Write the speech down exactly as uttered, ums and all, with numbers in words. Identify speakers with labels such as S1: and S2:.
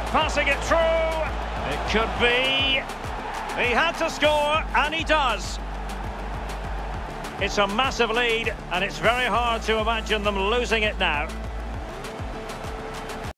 S1: passing it through. It could be. He had to score, and he does. It's a massive lead, and it's very hard to imagine them losing it now.